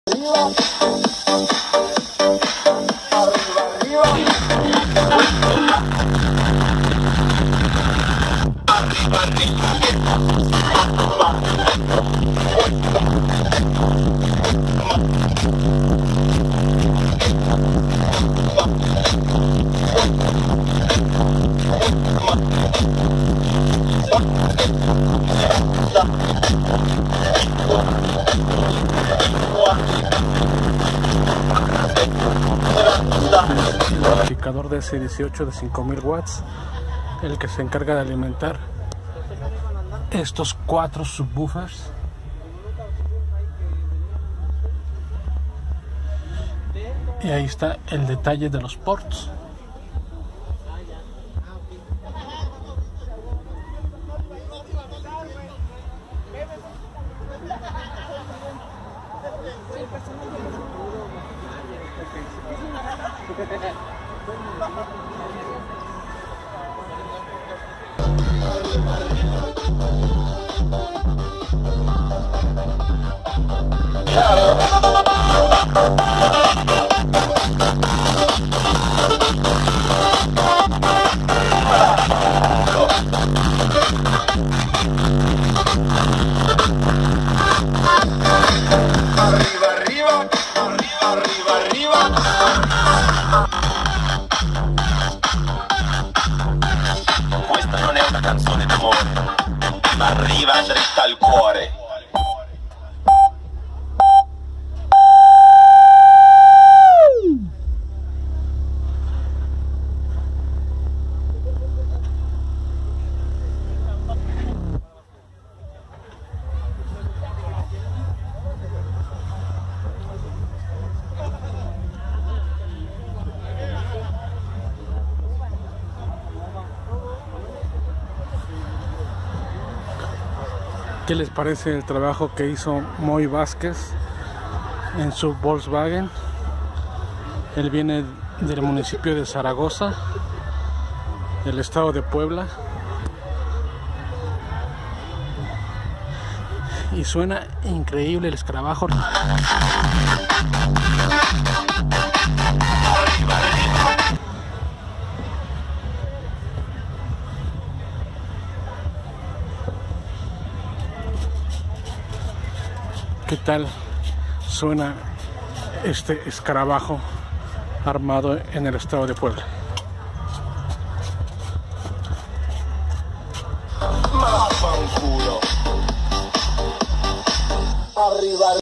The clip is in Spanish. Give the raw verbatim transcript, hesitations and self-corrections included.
Amplificador D C dieciocho de cinco mil watts, el que se encarga de alimentar estos cuatro subwoofers. Y ahí está el detalle de los ports. Questa non è una canzone d'amore, ma arriva dritta al cuore. ¿Qué les parece el trabajo que hizo Moy Vázquez en su Volkswagen? Él viene del municipio de Zaragoza, del estado de Puebla, y suena increíble el escarabajo. ¿Qué tal suena este escarabajo armado en el estado de Puebla?